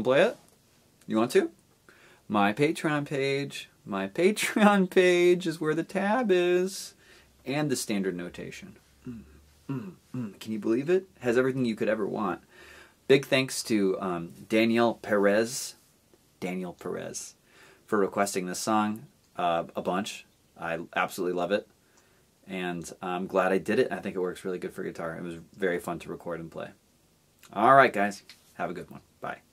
want to play it? You want to? My Patreon page. My Patreon page is where the tab is. And the standard notation. Can you believe it? Has everything you could ever want. Big thanks to Daniel Perez, for requesting this song a bunch. I absolutely love it. And I'm glad I did it. I think it works really good for guitar. It was very fun to record and play. All right, guys. Have a good one. Bye.